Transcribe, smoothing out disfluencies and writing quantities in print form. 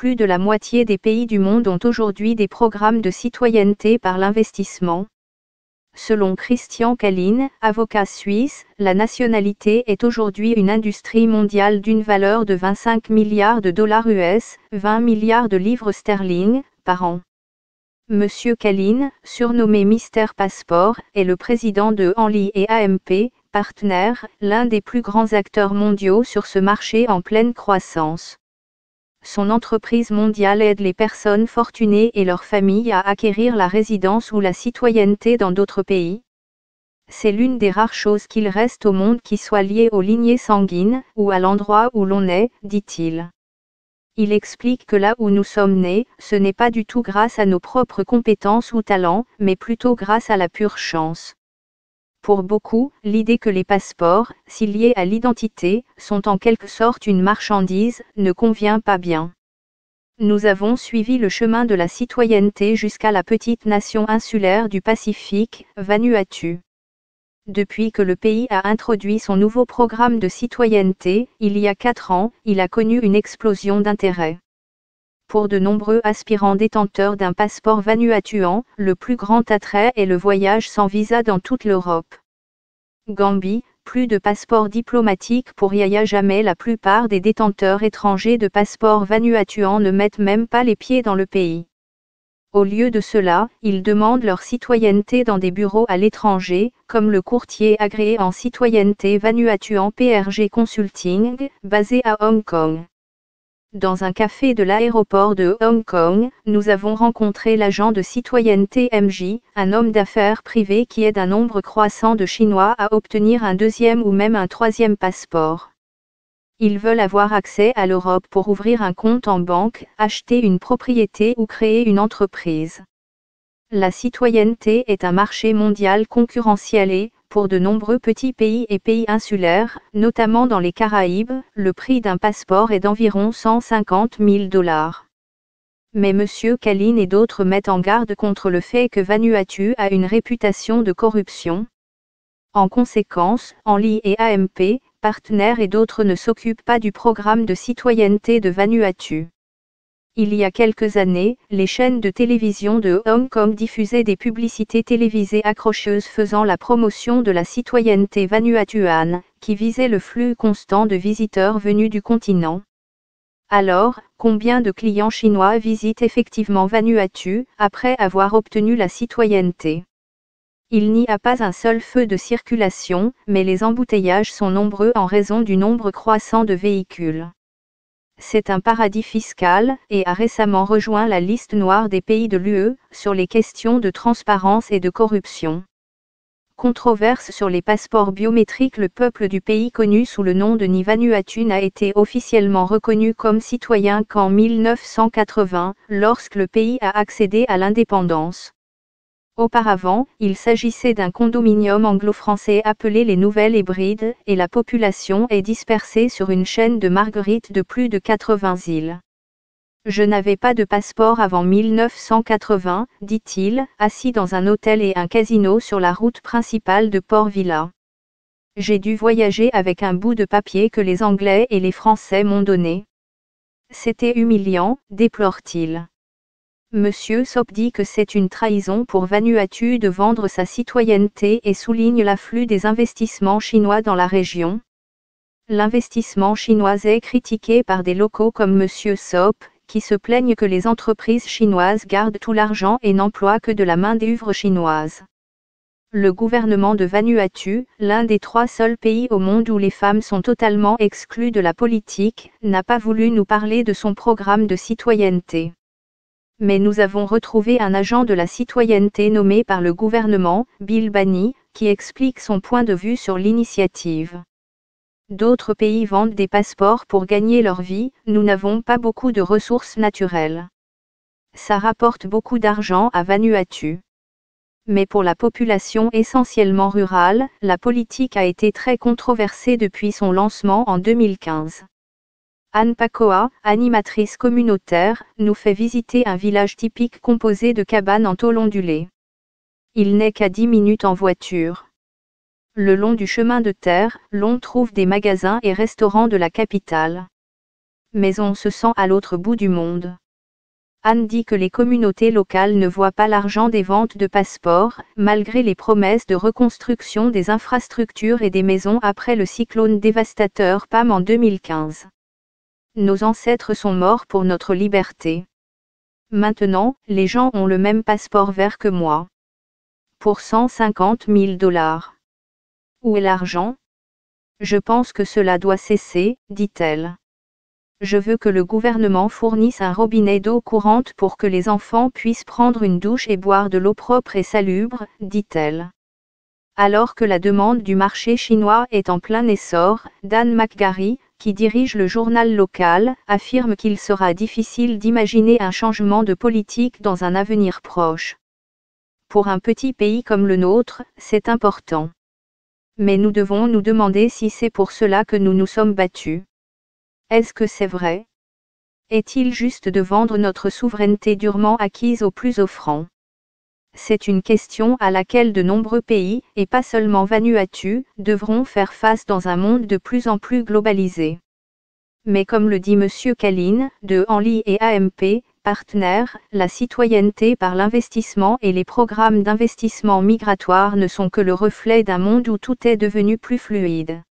plus de la moitié des pays du monde ont aujourd'hui des programmes de citoyenneté par l'investissement. Selon Christian Kalin, avocat suisse, la nationalité est aujourd'hui une industrie mondiale d'une valeur de 25 milliards de dollars US, 20 milliards de livres sterling, par an. Monsieur Kalin, surnommé Mister Passport, est le président de Henley & AMP, partenaire, l'un des plus grands acteurs mondiaux sur ce marché en pleine croissance. Son entreprise mondiale aide les personnes fortunées et leurs familles à acquérir la résidence ou la citoyenneté dans d'autres pays. C'est l'une des rares choses qu'il reste au monde qui soit liée aux lignées sanguines, ou à l'endroit où l'on est, dit-il. Il explique que là où nous sommes nés, ce n'est pas du tout grâce à nos propres compétences ou talents, mais plutôt grâce à la pure chance. Pour beaucoup, l'idée que les passeports, si liés à l'identité, sont en quelque sorte une marchandise, ne convient pas bien. Nous avons suivi le chemin de la citoyenneté jusqu'à la petite nation insulaire du Pacifique, Vanuatu. Depuis que le pays a introduit son nouveau programme de citoyenneté, il y a 4 ans, il a connu une explosion d'intérêt. Pour de nombreux aspirants détenteurs d'un passeport vanuatuan, le plus grand attrait est le voyage sans visa dans toute l'Europe. Gambie, plus de passeports diplomatiques pour Yaya Jammeh. La plupart des détenteurs étrangers de passeports vanuatuans ne mettent même pas les pieds dans le pays. Au lieu de cela, ils demandent leur citoyenneté dans des bureaux à l'étranger, comme le courtier agréé en citoyenneté vanuatuan PRG Consulting, basé à Hong Kong. Dans un café de l'aéroport de Hong Kong, nous avons rencontré l'agent de citoyenneté MJ, un homme d'affaires privé qui aide un nombre croissant de Chinois à obtenir un deuxième ou même un troisième passeport. Ils veulent avoir accès à l'Europe pour ouvrir un compte en banque, acheter une propriété ou créer une entreprise. La citoyenneté est un marché mondial concurrentiel et, pour de nombreux petits pays et pays insulaires, notamment dans les Caraïbes, le prix d'un passeport est d'environ 150 000 $. Mais M. Kalin et d'autres mettent en garde contre le fait que Vanuatu a une réputation de corruption. En conséquence, Henley & AMP, partenaires et d'autres ne s'occupent pas du programme de citoyenneté de Vanuatu. Il y a quelques années, les chaînes de télévision de Hong Kong diffusaient des publicités télévisées accrocheuses faisant la promotion de la citoyenneté vanuatuane, qui visait le flux constant de visiteurs venus du continent. Alors, combien de clients chinois visitent effectivement Vanuatu, après avoir obtenu la citoyenneté ? Il n'y a pas un seul feu de circulation, mais les embouteillages sont nombreux en raison du nombre croissant de véhicules. C'est un paradis fiscal, et a récemment rejoint la liste noire des pays de l'UE, sur les questions de transparence et de corruption. Controverse sur les passeports biométriques. Le peuple du pays connu sous le nom de Vanuatu n'a été officiellement reconnu comme citoyen qu'en 1980, lorsque le pays a accédé à l'indépendance. Auparavant, il s'agissait d'un condominium anglo-français appelé les Nouvelles Hébrides, et la population est dispersée sur une chaîne de marguerites de plus de 80 îles. Je n'avais pas de passeport avant 1980, dit-il, assis dans un hôtel et un casino sur la route principale de Port Vila. J'ai dû voyager avec un bout de papier que les Anglais et les Français m'ont donné. C'était humiliant, déplore-t-il. Monsieur Sop dit que c'est une trahison pour Vanuatu de vendre sa citoyenneté et souligne l'afflux des investissements chinois dans la région. L'investissement chinois est critiqué par des locaux comme Monsieur Sop, qui se plaignent que les entreprises chinoises gardent tout l'argent et n'emploient que de la main-d'œuvre chinoise. Le gouvernement de Vanuatu, l'un des 3 seuls pays au monde où les femmes sont totalement exclues de la politique, n'a pas voulu nous parler de son programme de citoyenneté. Mais nous avons retrouvé un agent de la citoyenneté nommé par le gouvernement, Bill Bani, qui explique son point de vue sur l'initiative. D'autres pays vendent des passeports pour gagner leur vie, nous n'avons pas beaucoup de ressources naturelles. Ça rapporte beaucoup d'argent à Vanuatu. Mais pour la population essentiellement rurale, la politique a été très controversée depuis son lancement en 2015. Anne Pacoa, animatrice communautaire, nous fait visiter un village typique composé de cabanes en tôle ondulée. Il n'est qu'à 10 minutes en voiture. Le long du chemin de terre, l'on trouve des magasins et restaurants de la capitale. Mais on se sent à l'autre bout du monde. Anne dit que les communautés locales ne voient pas l'argent des ventes de passeports, malgré les promesses de reconstruction des infrastructures et des maisons après le cyclone dévastateur Pam en 2015. Nos ancêtres sont morts pour notre liberté. Maintenant, les gens ont le même passeport vert que moi. Pour 150 000 $. Où est l'argent? Je pense que cela doit cesser, dit-elle. Je veux que le gouvernement fournisse un robinet d'eau courante pour que les enfants puissent prendre une douche et boire de l'eau propre et salubre, dit-elle. Alors que la demande du marché chinois est en plein essor, Dan McGarry, qui dirige le journal local, affirme qu'il sera difficile d'imaginer un changement de politique dans un avenir proche. Pour un petit pays comme le nôtre, c'est important. Mais nous devons nous demander si c'est pour cela que nous nous sommes battus. Est-ce que c'est vrai? Est-il juste de vendre notre souveraineté durement acquise aux plus offrants? C'est une question à laquelle de nombreux pays, et pas seulement Vanuatu, devront faire face dans un monde de plus en plus globalisé. Mais comme le dit M. Kalin, de Henley et AMP, partenaires, la citoyenneté par l'investissement et les programmes d'investissement migratoire ne sont que le reflet d'un monde où tout est devenu plus fluide.